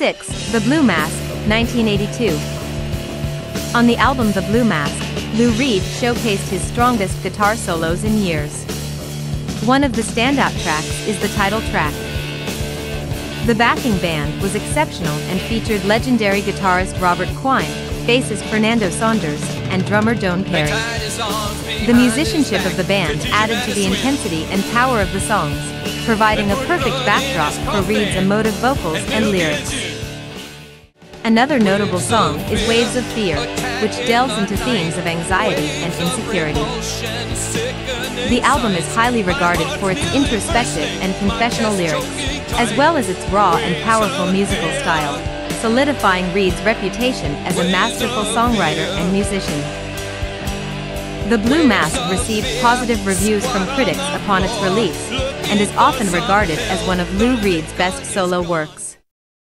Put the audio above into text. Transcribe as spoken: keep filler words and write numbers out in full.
six. The Blue Mask, nineteen eighty-two. On the album The Blue Mask, Lou Reed showcased his strongest guitar solos in years. One of the standout tracks is the title track. The backing band was exceptional and featured legendary guitarist Robert Quine, bassist Fernando Saunders, and drummer Doane Perry. The musicianship of the band added to the intensity and power of the songs, providing a perfect backdrop for Reed's emotive vocals and lyrics. Another notable song is Waves of Fear, which delves into themes of anxiety and insecurity. The album is highly regarded for its introspective and confessional lyrics, as well as its raw and powerful musical style, solidifying Reed's reputation as a masterful songwriter and musician. The Blue Mask received positive reviews from critics upon its release, and is often regarded as one of Lou Reed's best solo works.